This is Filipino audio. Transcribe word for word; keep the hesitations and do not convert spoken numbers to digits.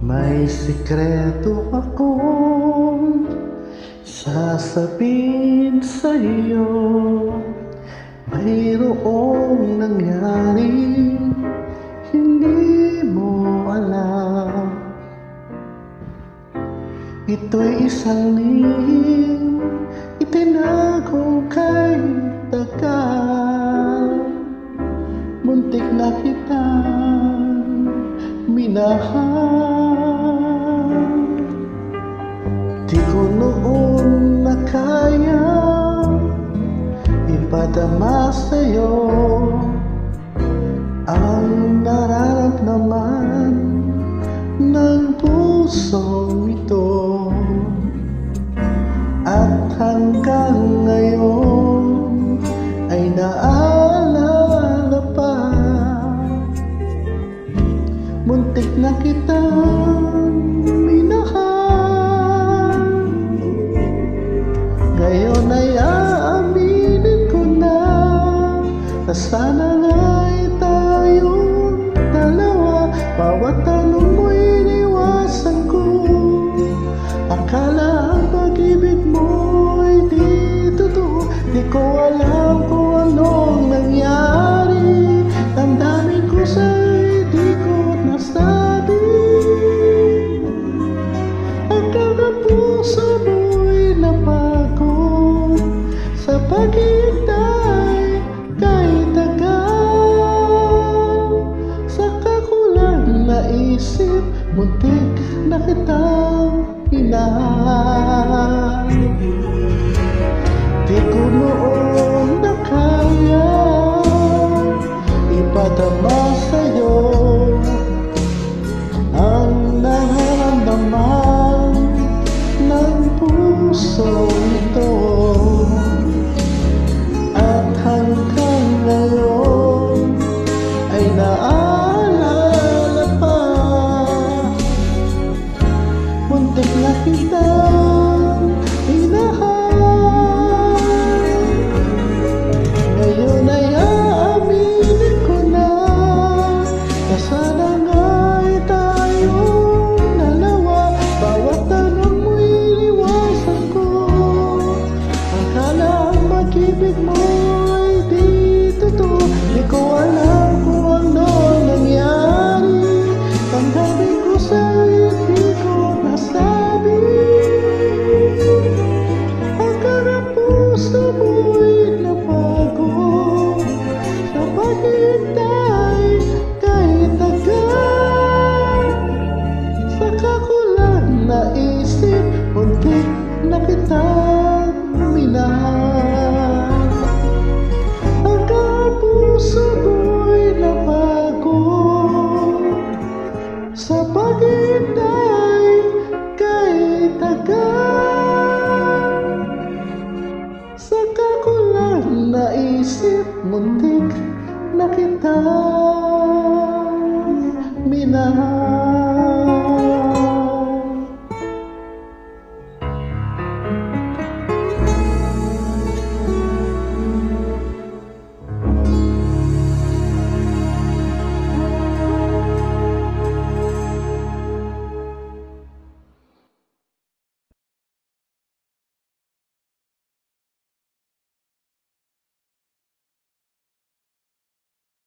May sikreto akong sasabihin sa'yo. Mayroong nangyari hindi mo alam. Ito'y isang lihim itinago kay tagal. Muntik na kitang minahal. Di ko noon na kaya ipadama sa'yo ang nararamdaman ng pusong ito. At hanggang ngayon ay naalala pa. Muntik na kitang minahal. Ngayon ay aaminin ko na na sana nga'y tayong dalawa. Bawat tanong mo'y iniwasan ko. Akala ang pag-ibig mo'y di totoo. Di ko alam kung anong nangyari. Damdamin ko sa'y di ko nasabi. Hanggang ang puso mo'y napagod sa paghihintay kay tagal. Saka ko lang naisip, muntik na kitang minahal. Di ko noon na kaya ipadama sa'yo ang nararamdaman ng puso ito. At hanggang ngayon ay naalala pa. Muntik na kitang minahal. Ngayon ay aaminin ko na na sana nga'y tayong dalawa. Bawat tanong mo'y iniwasan ko. Akala ang pag-ibig mo'y di totoo. Di ko alam kung anong nangyari. Damdamin ko sa'yo di ko nasabi. Hanggang ang puso mo'y napagod sa paghihintay kay tagal. Saka ko lang naisip, muntik na kitang minahal. Hanggang ang puso mo'y napagod sa paghihintay kay tagal. Saka ko lang naisip, muntik na kitang minahal.